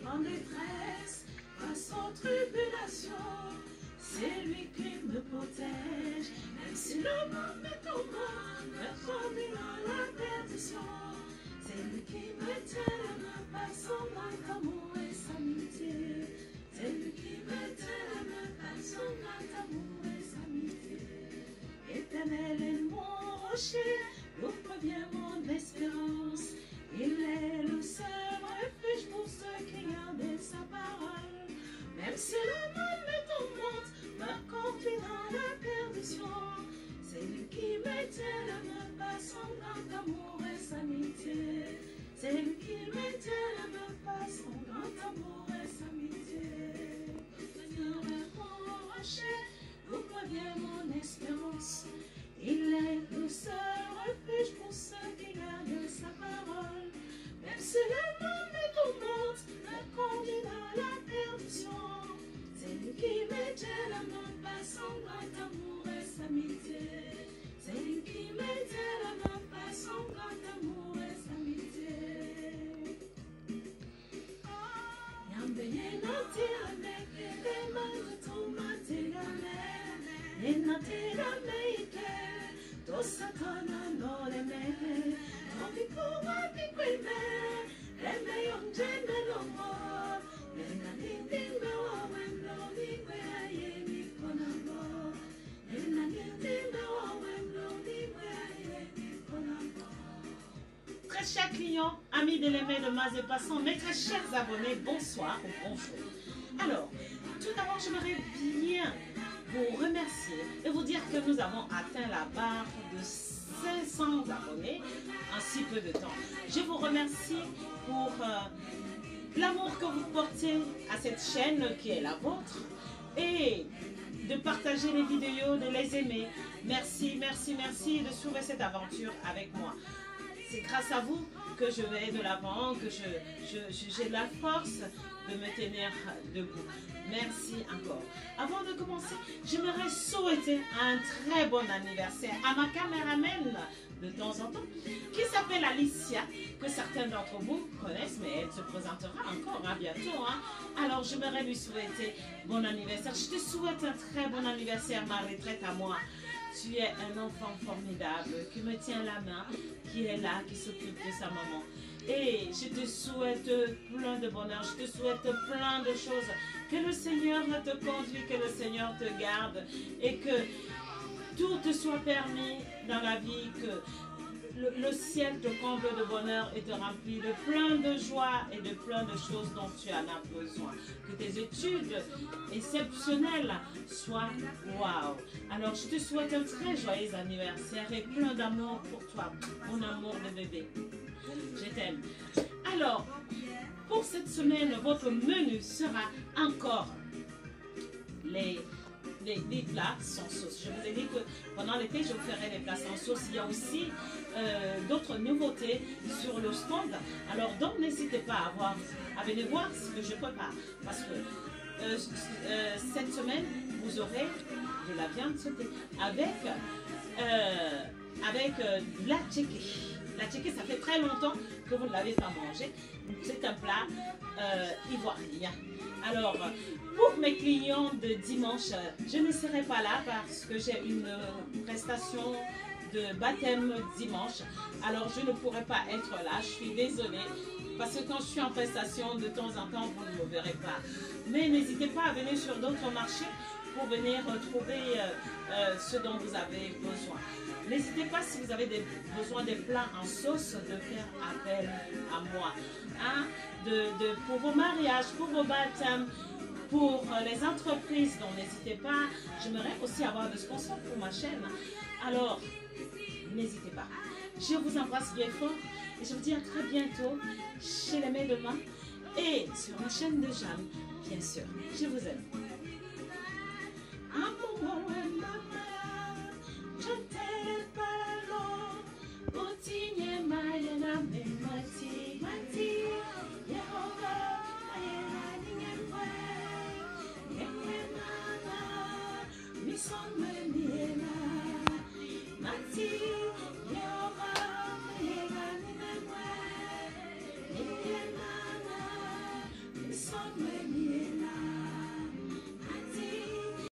en détresse, face aux tribulations. C'est lui qui me protège, même si le monde me tourmente, me conduit dans la perdition. C'est lui qui me tient la main par son grand amour et sa amitié. C'est lui qui me tient la main par son grand amour et sa amitié. Éternel est mon rocher, d'où provient mon espérance. Il est le seul refuge pour ceux qui gardent sa parole. Même si le monde me tourmente, me conduit dans la perdition. C'est lui qui me tient la main par son grand amour et sa amitié. C'est lui qui me tient la main par son grand amour et sa amitié. Seigneur est mon rocher, d'où provient mon espérance. Il est le seul refuge pour ceux qui gardent sa parole. Même si le monde me tourmente, me conduit dans la perdition. C'est lui qui me tient la main par son grand amour et sa amitié. C'est lui qui me tient la main par son grand amour et sa amitié. Yambe nati ameke de manto matigame. Yenati ameke to satana no le me. No bikuwa bikwime. Leme yonjeme no more. Yenadindime wawemlo niwe aye mikonamo. Yenadindime wawemlo niwe aye mikonamo. Très chers clients, amis de l'aimer de Maz et Passant, mes très chers abonnés, bonsoir ou bonjour. Alors, tout d'abord, j'aimerais bien vous remercier et vous dire que nous avons atteint la barre de 500 abonnés en si peu de temps. Je vous remercie pour l'amour que vous portez à cette chaîne qui est la vôtre et de partager les vidéos, de les aimer. Merci, merci, merci de suivre cette aventure avec moi. C'est grâce à vous que je vais de l'avant, que j'ai la force de me tenir debout. Merci encore. Avant de commencer, j'aimerais souhaiter un très bon anniversaire à ma caméraman de temps en temps, qui s'appelle Alicia, que certains d'entre vous connaissent, mais elle se présentera encore bientôt. Alors, j'aimerais lui souhaiter bon anniversaire. Je te souhaite un très bon anniversaire, ma retraite à moi. Tu es un enfant formidable qui me tient la main, qui est là, qui s'occupe de sa maman. Et je te souhaite plein de bonheur, je te souhaite plein de choses. Que le Seigneur te conduise, que le Seigneur te garde et que tout te soit permis dans la vie, que le ciel te comble de bonheur et te remplit de plein de joie et de plein de choses dont tu en as besoin. Que tes études exceptionnelles soient waouh. Alors je te souhaite un très joyeux anniversaire et plein d'amour pour toi, mon amour de bébé. Je t'aime. Alors, pour cette semaine, votre menu sera encore les plats sans sauce. Je vous ai dit que pendant l'été, je vous ferai des plats sans sauce. Il y a aussi d'autres nouveautés sur le stand. Alors, donc, n'hésitez pas à venir voir ce que je prépare. Parce que cette semaine, vous aurez de la viande sautée avec la tchéké. La tchéké, ça fait très longtemps que vous ne l'avez pas mangé. C'est un plat ivoirien. Alors, pour mes clients de dimanche, je ne serai pas là parce que j'ai une prestation de baptême dimanche. Alors, je ne pourrai pas être là. Je suis désolée parce que quand je suis en prestation, de temps en temps, vous ne me verrez pas. Mais n'hésitez pas à venir sur d'autres marchés pour venir trouver ce dont vous avez besoin. N'hésitez pas, si vous avez besoin de plats en sauce, de faire appel à moi. Pour vos mariages, pour vos baptêmes, pour les entreprises, donc n'hésitez pas. J'aimerais aussi avoir des sponsors pour ma chaîne. Alors, n'hésitez pas. Je vous embrasse bien fort et je vous dis à très bientôt chez les Mets demain et sur la chaîne de Jeanne, bien sûr. Je vous aime. Je t'aime pas,